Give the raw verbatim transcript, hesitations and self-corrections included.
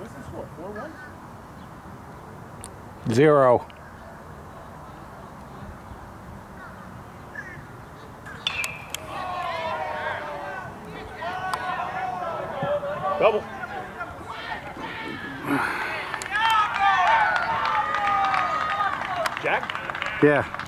What's the score? four one? Zero. Double. Jack? Yeah.